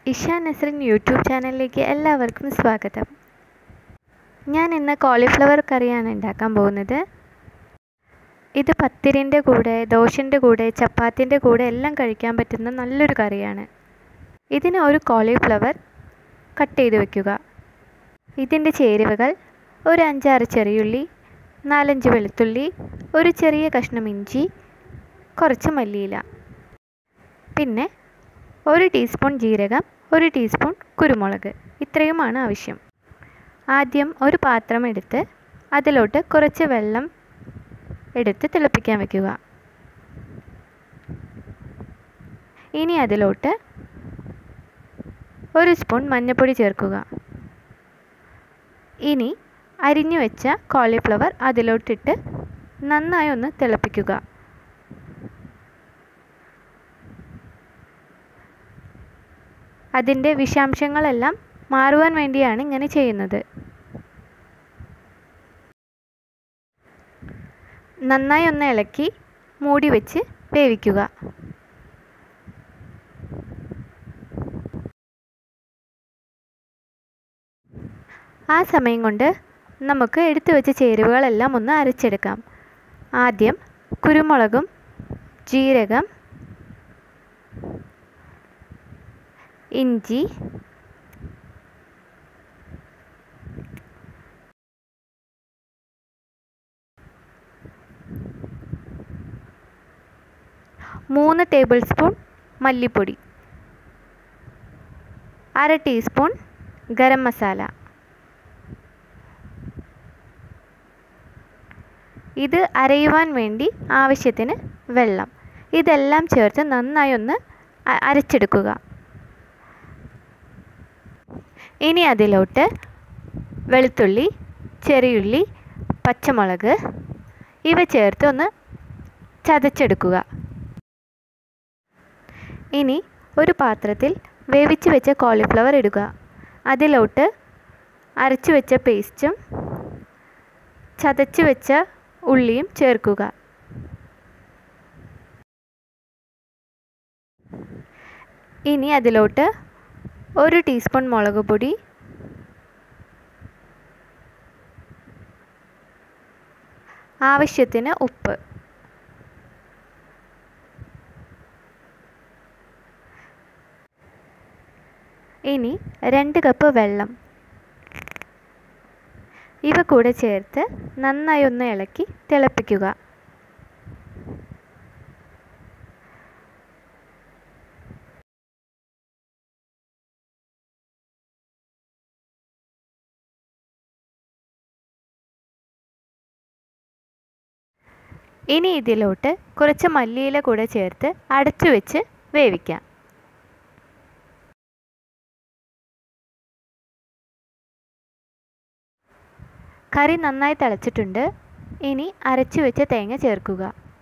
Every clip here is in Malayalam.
ഇഷ നസ്രിൻ യൂട്യൂബ് ചാനലിലേക്ക് എല്ലാവർക്കും സ്വാഗതം. ഞാൻ ഇന്ന് കോളിഫ്ലവർ കറിയാണ് ഉണ്ടാക്കാൻ പോകുന്നത്. ഇത് പത്തിരിൻ്റെ കൂടെ, ദോശൻ്റെ കൂടെ, ചപ്പാത്തിൻ്റെ കൂടെ എല്ലാം കഴിക്കാൻ പറ്റുന്ന നല്ലൊരു കറിയാണ്. ഇതിന് ഒരു കോളിഫ്ലവർ കട്ട് ചെയ്ത് വെക്കുക. ഇതിൻ്റെ ചേരുവകൾ: ഒരു 5-6 ചെറിയുള്ളി, 4-5 വെളുത്തുള്ളി, ഒരു ചെറിയ കഷ്ണം ഇഞ്ചി, കുറച്ച് മല്ലിയില, പിന്നെ 1 ടീസ്പൂൺ ജീരകം, 1 ടീസ്പൂൺ കുരുമുളക്. ഇത്രയുമാണ് ആവശ്യം. ആദ്യം ഒരു പാത്രം എടുത്ത് അതിലോട്ട് കുറച്ച് വെള്ളം എടുത്ത് തിളപ്പിക്കാൻ വയ്ക്കുക. ഇനി അതിലോട്ട് 1 സ്പൂൺ മഞ്ഞൾപ്പൊടി ചേർക്കുക. ഇനി അരിഞ്ഞു വെച്ച കോളിഫ്ലവർ അതിലോട്ടിട്ട് നന്നായി ഒന്ന് തിളപ്പിക്കുക. അതിൻ്റെ വിഷാംശങ്ങളെല്ലാം മാറുവാൻ വേണ്ടിയാണ് ഇങ്ങനെ ചെയ്യുന്നത്. നന്നായി ഒന്ന് ഇളക്കി മൂടി വെച്ച് വേവിക്കുക. ആ സമയം കൊണ്ട് നമുക്ക് എടുത്തു വെച്ച ചേരുവകളെല്ലാം ഒന്ന് അരച്ചെടുക്കാം. ആദ്യം കുരുമുളകും ജീരകം, ഇഞ്ചി, മൂന്ന് ടേബിൾ സ്പൂൺ മല്ലിപ്പൊടി, 1/2 ടീസ്പൂൺ ഗരം മസാല. ഇത് അരയുവാൻ വേണ്ടി ആവശ്യത്തിന് വെള്ളം. ഇതെല്ലാം ചേർത്ത് നന്നായി ഒന്ന് അരച്ചെടുക്കുക. ഇനി അതിലോട്ട് വെളുത്തുള്ളി, ചെറിയുള്ളി, പച്ചമുളക് ഇവ ചേർത്ത് ഒന്ന് ചതച്ചെടുക്കുക. ഇനി ഒരു പാത്രത്തിൽ വേവിച്ച് വെച്ച കോളിഫ്ലവർ ഇടുക. അതിലോട്ട് അരച്ചു വെച്ച പേസ്റ്റും ചതച്ച് വെച്ച ഉള്ളിയും ചേർക്കുക. ഇനി അതിലോട്ട് 1 ടീസ്പൂൺ മുളക് പൊടി, ആവശ്യത്തിന് ഉപ്പ്, ഇനി 2 കപ്പ് വെള്ളം ഇവ കൂടെ ചേർത്ത് നന്നായി ഒന്ന് ഇളക്കി തിളപ്പിക്കുക. ഇനി ഇതിലോട്ട് കുറച്ച് മല്ലിയില കൂടെ ചേർത്ത് അടച്ചു വെച്ച് വേവിക്കാം. കറി നന്നായി തിളച്ചിട്ടുണ്ട്. ഇനി അരച്ചു വെച്ച തേങ്ങ ചേർക്കുക.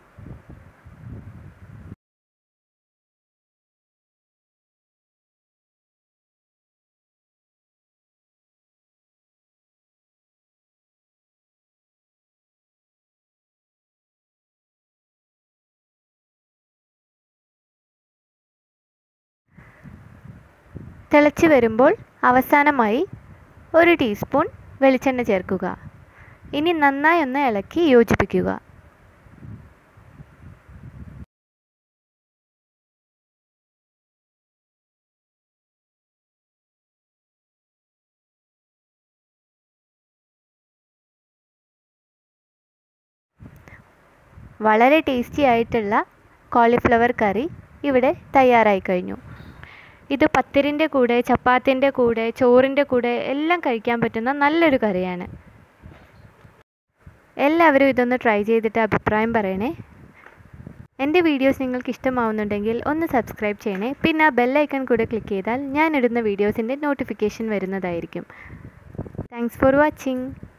തിളച്ച് വരുമ്പോൾ അവസാനമായി 1 ടീസ്പൂൺ വെളിച്ചെണ്ണ ചേർക്കുക. ഇനി നന്നായി ഒന്ന് ഇളക്കി യോജിപ്പിക്കുക. വളരെ ടേസ്റ്റി ആയിട്ടുള്ള കോളിഫ്ലവർ കറി ഇവിടെ തയ്യാറായി കഴിഞ്ഞു. ഇത് പത്തിരിൻ്റെ കൂടെ, ചപ്പാത്തിൻ്റെ കൂടെ, ചോറിൻ്റെ കൂടെ എല്ലാം കഴിക്കാൻ പറ്റുന്ന നല്ലൊരു കറിയാണ്. എല്ലാവരും ഇതൊന്ന് ട്രൈ ചെയ്തിട്ട് അഭിപ്രായം പറയണേ. എൻ്റെ വീഡിയോസ് നിങ്ങൾക്ക് ഇഷ്ടമാവുന്നുണ്ടെങ്കിൽ ഒന്ന് സബ്സ്ക്രൈബ് ചെയ്യണേ. പിന്നെ ആ ബെല്ലൈക്കൺ കൂടെ ക്ലിക്ക് ചെയ്താൽ ഞാൻ ഇടുന്ന വീഡിയോസിൻ്റെ നോട്ടിഫിക്കേഷൻ വരുന്നതായിരിക്കും. Thanks for watching.